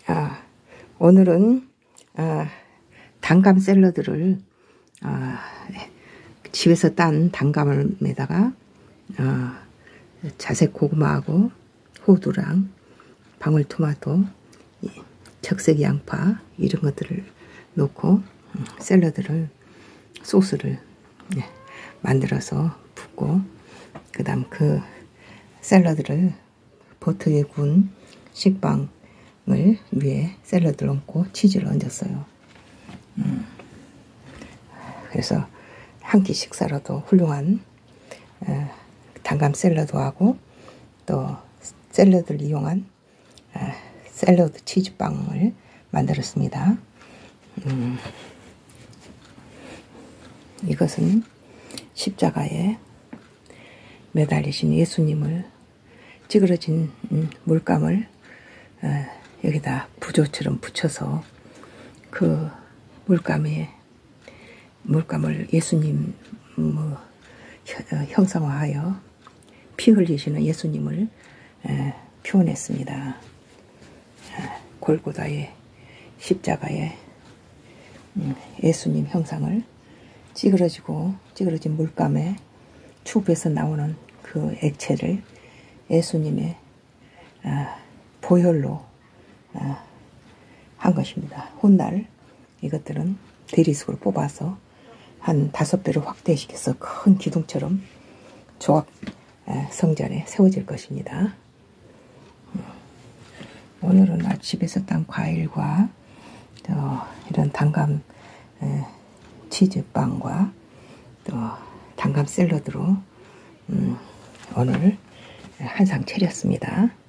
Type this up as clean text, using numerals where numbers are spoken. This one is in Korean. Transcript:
오늘은 단감 샐러드를 집에서 딴 단감에다가 자색 고구마하고 호두랑 방울토마토, 적색 양파 이런 것들을 넣고 샐러드를 소스를 만들어서 붓고, 그 다음 그 샐러드를 버터에 구운 식빵을 위에 샐러드를 얹고 치즈를 얹었어요. 그래서 한 끼 식사로도 훌륭한 단감 샐러드하고 또 샐러드를 이용한 샐러드 치즈빵을 만들었습니다. 이것은 십자가에 매달리신 예수님을 찌그러진 물감을 여기다 부조처럼 붙여서 그 물감을 예수님 형상화하여 피 흘리시는 예수님을 표현했습니다. 골고다의 십자가에 예수님 형상을 찌그러진 물감에 튜브에서 나오는 그 액체를 예수님의 보혈로 한 것입니다. 훗날 이것들은 대리석으로 뽑아서 한 5배로 확대시켜서 큰 기둥처럼 조각 성전에 세워질 것입니다. 오늘은 집에서 딴 과일과 또 이런 단감 치즈빵과 또 단감 샐러드로 오늘 한상 차렸습니다.